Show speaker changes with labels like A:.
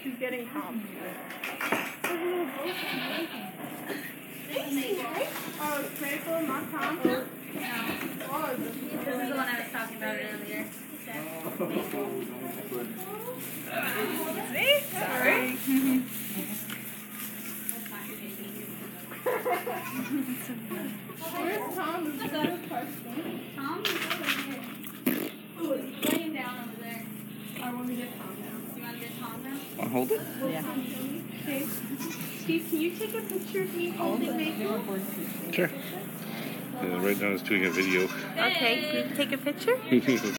A: She's getting Tom. Oh, it's Crackle, not Tom?
B: No. Oh, this is the one I was talking about earlier.
A: See? Sorry. Where's Tom? Is that a question?
B: Tom is over here. Oh, he's laying down over there.
A: I want to get Tom now.
B: Do you want to get Tom now?
C: Want to hold it?
A: Yeah. Okay. Steve, can you take a picture of me holding Maple?
C: Sure. Right now it's doing a video.
A: Okay, can you take a picture?